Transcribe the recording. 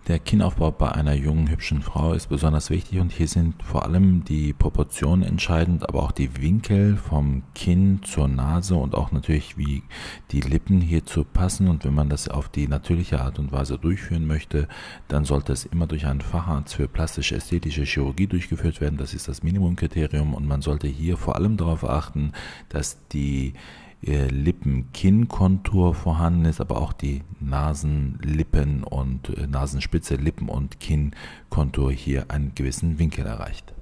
Der Kinnaufbau bei einer jungen, hübschen Frau ist besonders wichtig und hier sind vor allem die Proportionen entscheidend, aber auch die Winkel vom Kinn zur Nase und auch natürlich, wie die Lippen hierzu passen. Und wenn man das auf die natürliche Art und Weise durchführen möchte, dann sollte es immer durch einen Facharzt für plastische-ästhetische Chirurgie durchgeführt werden. Das ist das Minimumkriterium und man sollte hier vor allem darauf achten, dass die Lippen-Kinn-Kontur vorhanden ist, aber auch die Nasen-, Lippen- und Nasenspitze, Lippen- und Kinn-Kontur hier einen gewissen Winkel erreicht.